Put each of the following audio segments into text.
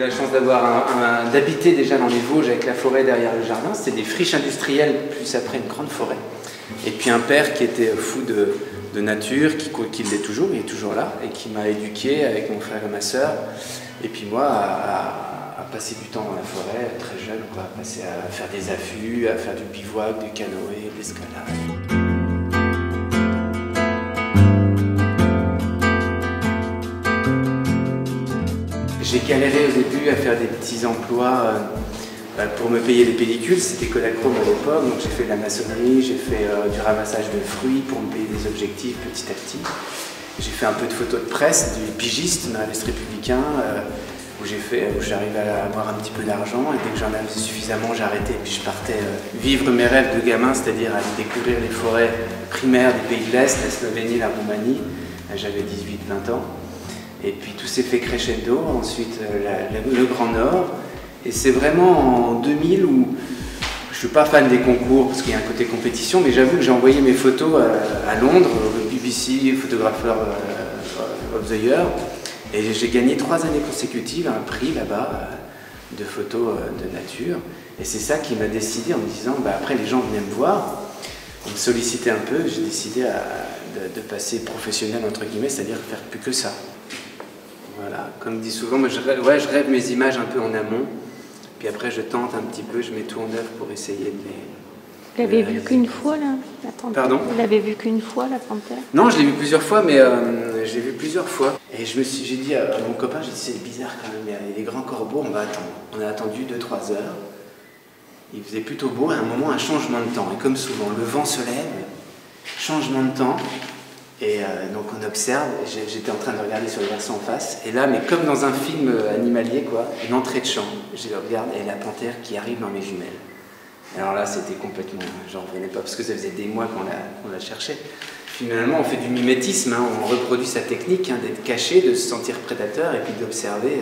la chance d'habiter déjà dans les Vosges avec la forêt derrière le jardin. C'était des friches industrielles, plus après une grande forêt. Et puis un père qui était fou de nature, qui l'est toujours, il est toujours là, et qui m'a éduqué avec mon frère et ma sœur. Et puis moi, à passer du temps dans la forêt, très jeune, quoi, à passer à faire des affûts, à faire du bivouac, du canoë, de l'escalade. J'ai galéré au début à faire des petits emplois pour me payer les pellicules. C'était Kodachrome à l'époque, donc j'ai fait de la maçonnerie, j'ai fait du ramassage de fruits pour me payer des objectifs petit à petit. J'ai fait un peu de photos de presse, du pigiste dans l'Est républicain, où j'arrivais à avoir un petit peu d'argent, et dès que j'en avais suffisamment, j'arrêtais et puis je partais vivre mes rêves de gamin, c'est-à-dire aller découvrir les forêts primaires du pays de l'Est, la Slovénie, la Roumanie. J'avais 18-20 ans. Et puis tout s'est fait crescendo, ensuite le Grand Nord. Et c'est vraiment en 2000 où je ne suis pas fan des concours parce qu'il y a un côté compétition, mais j'avoue que j'ai envoyé mes photos à Londres, au BBC Photographer of the Year. Et j'ai gagné 3 années consécutives un prix là-bas de photos de nature. Et c'est ça qui m'a décidé en me disant, après les gens venaient me voir, on me sollicitait un peu, j'ai décidé de passer professionnel entre guillemets, c'est-à-dire faire plus que ça. Voilà, comme dit souvent, moi je rêve mes images un peu en amont, puis après je tente un petit peu, je mets tout en œuvre pour essayer de les... Vous l'avez vu qu'une fois, là, la panthère? Pardon? Vous l'avez vu qu'une fois, la panthère? Non, je l'ai vu plusieurs fois, mais je l'ai vu plusieurs fois. Et j'ai dit à mon copain, j'ai dit, c'est bizarre quand même, il y a les grands corbeaux, on va attendre. On a attendu 2-3 heures. Il faisait plutôt beau, à un moment, un changement de temps. Et comme souvent, le vent se lève, changement de temps. Et donc on observe, j'étais en train de regarder sur le versant en face, et là, mais comme dans un film animalier, quoi, une entrée de champ, je regarde, et la panthère qui arrive dans mes jumelles. Alors là, c'était complètement, j'en revenais pas, parce que ça faisait des mois qu'on la cherchait. Finalement, on fait du mimétisme, hein, on reproduit sa technique, hein, d'être caché, de se sentir prédateur, et puis d'observer.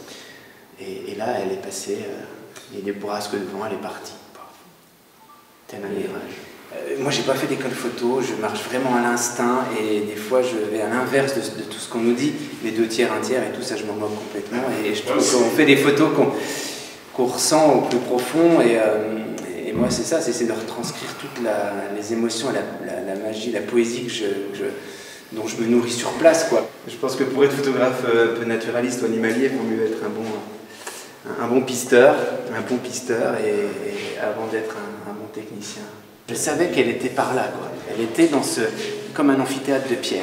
Et là, elle est passée, il y a des bourrasques devant, elle est partie. Tel un mirage. Moi, j'ai pas fait d'école photo, je marche vraiment à l'instinct et des fois je vais à l'inverse de tout ce qu'on nous dit, les 2 tiers, 1 tiers et tout ça, je m'en moque complètement. Et je trouve qu'on fait des photos qu'on ressent au plus profond et moi c'est ça, c'est essayer de retranscrire toutes les émotions, la magie, la poésie dont je me nourris sur place, quoi. Je pense que pour être photographe un peu naturaliste ou animalier, il vaut mieux être un bon pisteur et avant d'être un bon technicien. Je savais qu'elle était par là, quoi. Elle était comme un amphithéâtre de pierre.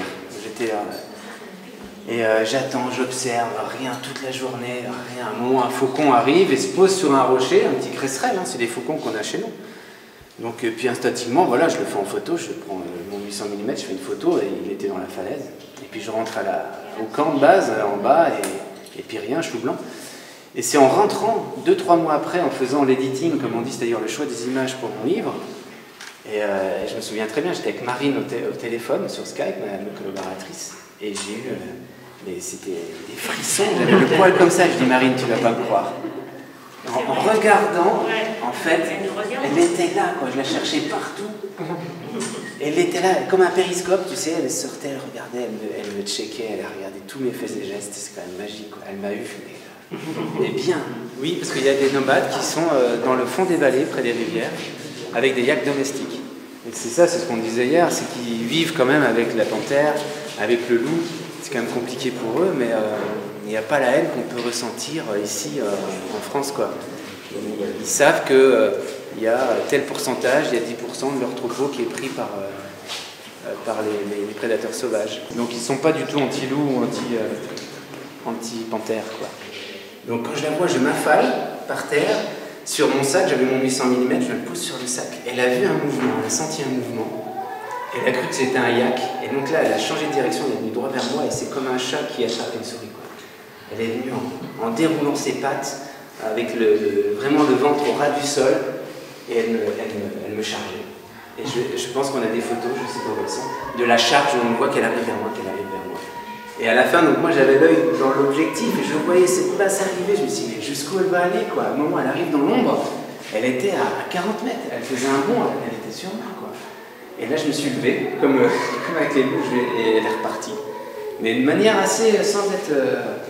J'attends, j'observe, rien toute la journée, rien. À un moment, un faucon arrive et se pose sur un rocher, un petit cresserelle, hein, c'est des faucons qu'on a chez nous. Donc, puis instinctivement, voilà, je le fais en photo, je prends mon 800 mm, je fais une photo et il était dans la falaise. Et puis je rentre au camp de base, en bas, et puis rien, chou blanc. Et c'est en rentrant, 2-3 mois après, en faisant l'editing, comme on dit, c'est-à-dire le choix des images pour mon livre. Et je me souviens très bien, j'étais avec Marine au téléphone sur Skype, ma collaboratrice, et j'ai eu c'était des frissons, j'avais le poil comme ça, je dis Marine, tu vas pas me croire. En regardant, en fait, elle était là, quoi, je la cherchais partout. Elle était là, comme un périscope, tu sais, elle sortait, elle regardait, elle me checkait, elle a regardé tous mes faits et gestes, c'est quand même magique, quoi. Elle m'a eu, mais bien. Oui, parce qu'il y a des nomades qui sont dans le fond des vallées, près des rivières, avec des yaks domestiques. Et c'est ça, c'est ce qu'on disait hier, c'est qu'ils vivent quand même avec la panthère, avec le loup. C'est quand même compliqué pour eux, mais il n'y a pas la haine qu'on peut ressentir ici en France, quoi. Ils savent qu'il y a tel pourcentage, il y a 10% de leur troupeau qui est pris par les prédateurs sauvages. Donc ils ne sont pas du tout anti-loup ou anti-panthère, quoi. Donc quand je la vois, je m'affale par terre. Sur mon sac, j'avais mon 800 mm, je le pose sur le sac. Elle a vu un mouvement, elle a senti un mouvement. Elle a cru que c'était un yak. Et donc là, elle a changé de direction, elle est venue droit vers moi et c'est comme un chat qui attrape une souris, quoi. Elle est venue en déroulant ses pattes, avec vraiment le ventre au ras du sol, et elle me chargeait. Et je pense qu'on a des photos, je sais pas où elles sont, de la charge où on voit qu'elle arrive vers moi, Et à la fin, donc moi j'avais l'œil dans l'objectif et je voyais cette place arriver, je me suis dit, mais jusqu'où elle va aller, quoi. À un moment, elle arrive dans l'ombre, elle était à 40 mètres, elle faisait un bond, elle était sur moi, quoi. Et là, je me suis levé, comme avec les loups, et elle est repartie. Mais de manière assez, sans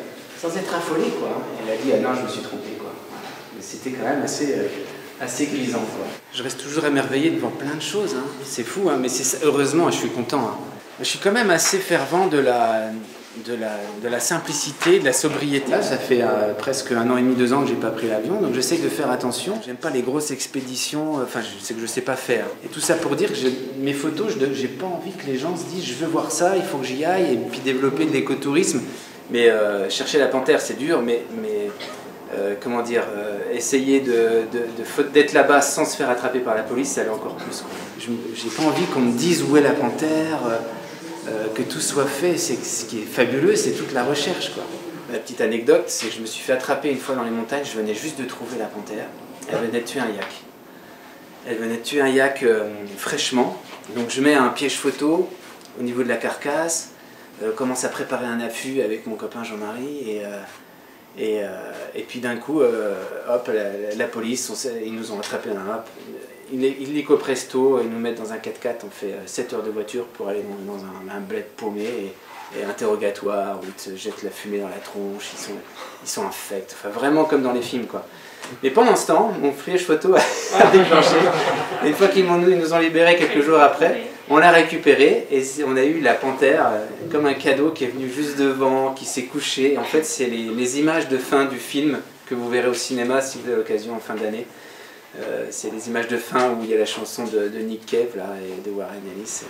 sans être affolé, quoi. Elle a dit, ah non, je me suis trompé, quoi. Voilà. Mais c'était quand même assez grisant, quoi. Je reste toujours émerveillé devant plein de choses, hein. C'est fou, hein, mais heureusement, je suis content. Hein. Je suis quand même assez fervent de la simplicité, de la sobriété. Là, ça fait presque 1 an et demi, 2 ans que j'ai pas pris l'avion, donc j'essaye de faire attention. J'aime pas les grosses expéditions, enfin, c'est que je sais pas faire. Et tout ça pour dire que mes photos, j'ai pas envie que les gens se disent, je veux voir ça, il faut que j'y aille, et puis développer de l'écotourisme. Mais chercher la panthère, c'est dur, mais comment dire, essayer d'être là-bas sans se faire attraper par la police, ça l'est encore plus. J'ai pas envie qu'on me dise où est la panthère. Que tout soit fait, ce qui est fabuleux, c'est toute la recherche, quoi. La petite anecdote, c'est que je me suis fait attraper une fois dans les montagnes, je venais juste de trouver la panthère, elle venait de tuer un yak. Elle venait de tuer un yak fraîchement, donc je mets un piège photo au niveau de la carcasse, commence à préparer un affût avec mon copain Jean-Marie, et puis d'un coup, hop, la police, ils nous ont attrapés illico presto, ils nous mettent dans un 4x4, on fait 7 heures de voiture pour aller dans un bled paumé, et interrogatoire, où ils te jettent la fumée dans la tronche, ils sont infects, enfin vraiment comme dans les films, quoi. Mais pendant ce temps, mon piège photo a déclenché, et une fois qu'ils nous ont libérés quelques jours après, on l'a récupéré, et on a eu la panthère comme un cadeau qui est venu juste devant, qui s'est couché. En fait, c'est les images de fin du film que vous verrez au cinéma si vous avez l'occasion en fin d'année. C'est les images de fin où il y a la chanson de Nick Cave là, et de Warren Ellis.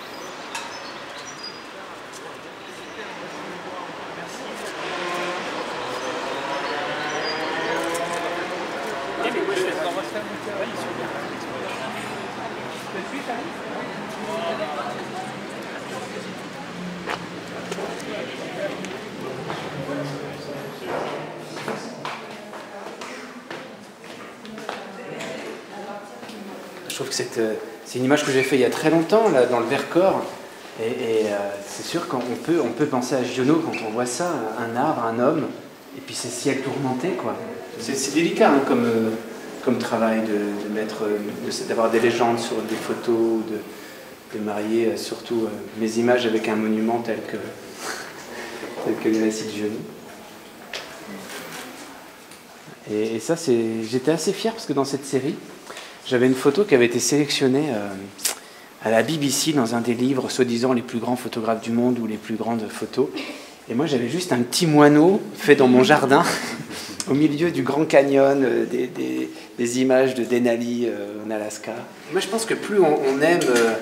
Je trouve que c'est une image que j'ai faite il y a très longtemps, là, dans le Vercors. Et c'est sûr qu'on peut penser à Giono quand on voit ça, un arbre, un homme, et puis ces ciels tourmentés, quoi. C'est délicat, hein, comme travail d'avoir des légendes sur des photos, de marier surtout mes images avec un monument tel que les récits de Giono. Et ça, j'étais assez fier parce que dans cette série, j'avais une photo qui avait été sélectionnée à la BBC dans un des livres soi-disant les plus grands photographes du monde ou les plus grandes photos. Et moi, j'avais juste un petit moineau fait dans mon jardin, au milieu du Grand Canyon, des images de Denali en Alaska. Moi, je pense que plus on aime,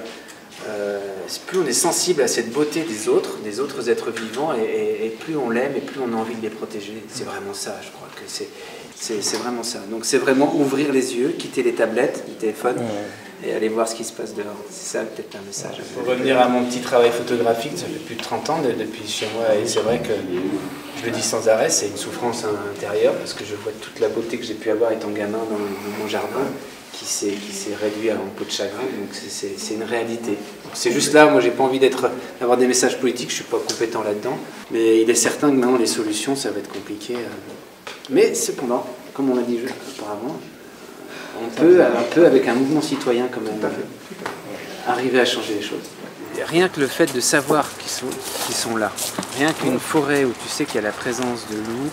plus on est sensible à cette beauté des autres êtres vivants, et plus on l'aime et plus on a envie de les protéger. C'est vraiment ça, je crois que c'est vraiment ça. Donc c'est vraiment ouvrir les yeux, quitter les tablettes, le téléphone, et aller voir ce qui se passe dehors. C'est ça peut-être un message. Pour revenir à mon petit travail photographique, ça fait plus de 30 ans depuis chez moi, et c'est vrai que, je le dis sans arrêt, c'est une souffrance intérieure, parce que je vois toute la beauté que j'ai pu avoir étant gamin dans mon jardin, qui s'est réduit en peau de chagrin, donc c'est une réalité. C'est juste là, moi j'ai pas envie d'avoir des messages politiques, je suis pas compétent là-dedans, mais il est certain que maintenant les solutions, ça va être compliqué. Mais cependant, comme on l'a dit auparavant, on peut avec un mouvement citoyen quand même arriver à changer les choses. Et rien que le fait de savoir qu'ils sont là, rien qu'une forêt où tu sais qu'il y a la présence de loups,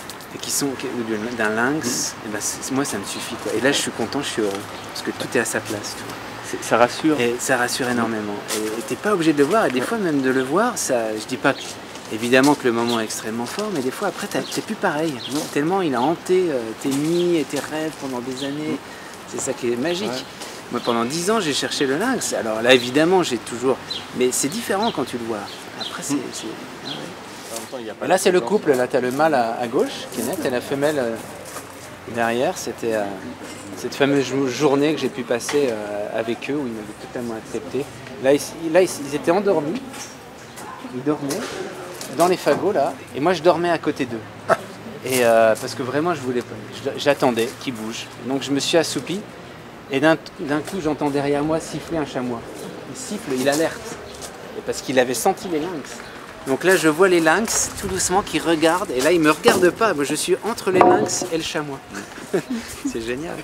ou d'un lynx, et ben moi ça me suffit, quoi. Et là je suis content, je suis heureux, parce que tout est à sa place. Tu vois. Ça rassure. Et ça rassure énormément. Et t'es pas obligé de le voir, et des fois même de le voir, je dis pas évidemment que le moment est extrêmement fort, mais des fois après c'est plus pareil, tellement il a hanté tes nuits et tes rêves pendant des années. C'est ça qui est magique. Ouais. Moi pendant 10 ans j'ai cherché le lynx, alors là évidemment j'ai toujours, mais c'est différent quand tu le vois. Après c'est... Ah ouais. Là c'est le couple, là tu as le mâle à gauche qui est net et la femelle derrière. C'était cette fameuse journée que j'ai pu passer avec eux où ils m'avaient totalement accepté. Là ils étaient endormis, ils dormaient dans les fagots là, et moi je dormais à côté d'eux. Et parce que vraiment j'attendais qu'ils bougent. Donc je me suis assoupi et d'un coup j'entends derrière moi siffler un chamois. Il siffle, il alerte, et parce qu'il avait senti les lynx. Donc là je vois les lynx tout doucement qui regardent, et là ils me regardent pas, moi je suis entre les lynx et le chamois. C'est génial.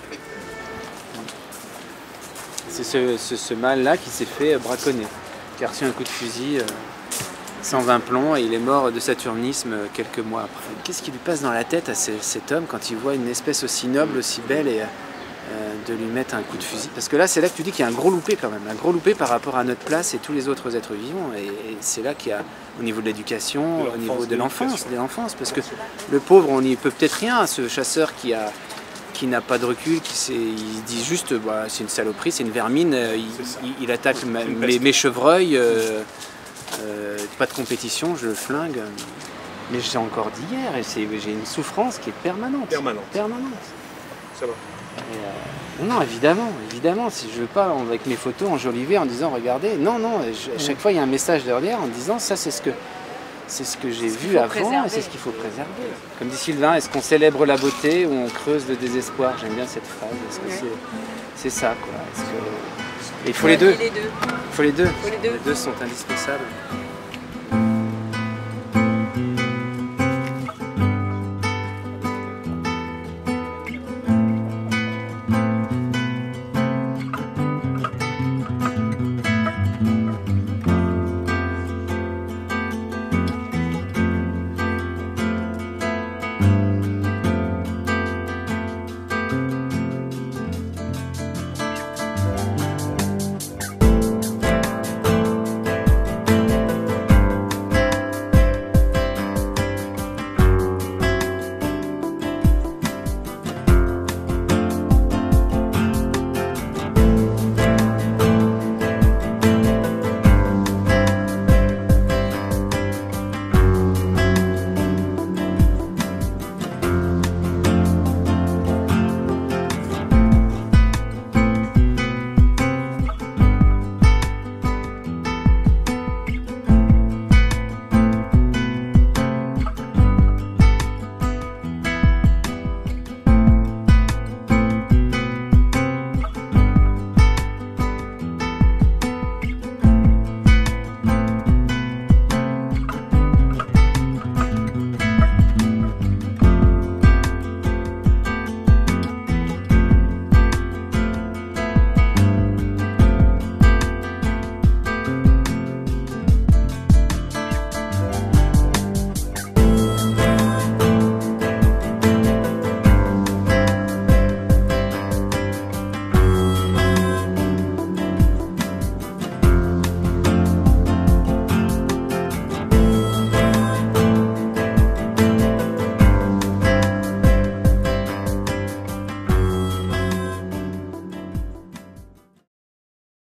C'est ce mâle là qui s'est fait braconner, qui a reçu un coup de fusil 120 plombs, et il est mort de saturnisme quelques mois après. Qu'est-ce qui lui passe dans la tête à cet homme quand il voit une espèce aussi noble, aussi belle, et de lui mettre un coup de fusil? Parce que là, c'est là que tu dis qu'il y a un gros loupé quand même, un gros loupé par rapport à notre place et tous les autres êtres vivants. Et c'est là qu'il y a, au niveau de l'éducation, au niveau de l'enfance, parce que le pauvre, on n'y peut peut-être rien, ce chasseur qui n'a pas de recul, il dit juste bah, c'est une saloperie, c'est une vermine, il attaque mes chevreuils, pas de compétition, je le flingue. Mais j'ai encore dit hier, et j'ai une souffrance qui est permanente. Ça va. Non, évidemment, si je veux pas, avec mes photos, enjoliver en disant regardez, non, à chaque fois il y a un message derrière en disant ça c'est ce que j'ai vu avant et c'est ce qu'il faut préserver. Comme dit Sylvain, est-ce qu'on célèbre la beauté ou on creuse le désespoir? J'aime bien cette phrase. Est-ce que c'est ça quoi? Et il faut les deux. Il faut les deux. Les deux sont indispensables.